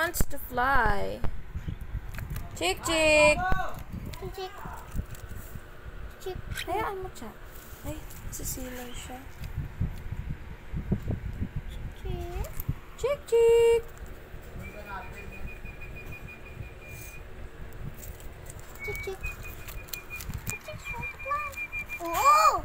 wants to fly. Chick, chick. Chick. Chick. Hayaan mo siya. Ay, sisilaw siya. Chick. Chick, chick. Chick, chick. Chick, want to fly. Oh!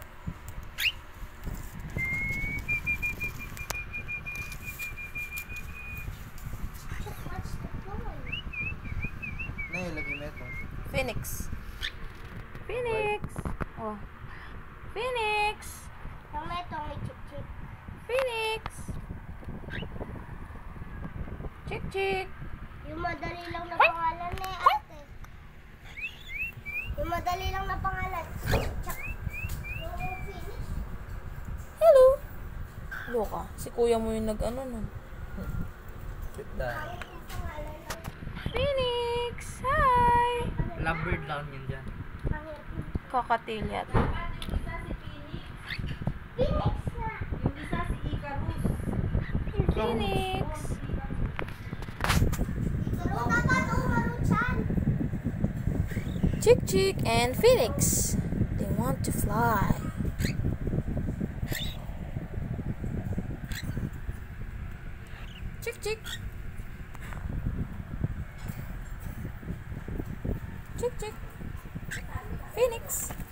Chick wants to fly. Lagi mo ito. Phoenix. Phoenix. Oh. Phoenix. Yung ito, may chick, chick. Phoenix. Chick, chick. Yung madali lang na pangalan eh, ate. Yung madali lang na pangalan. Chick. Yung Phoenix. Hello. Loka, si kuya mo yung nag-ano nun. Sit down. Yung pangalan ng Phoenix. Hi. Lovebird lang yun dyan. pangit. Kakatilyat. Phoenix na. Phoenix. Ikaw dapat umaruchan. Chick, chick, and Phoenix. They want to fly. Chick, chick. Chick, chick. Phoenix.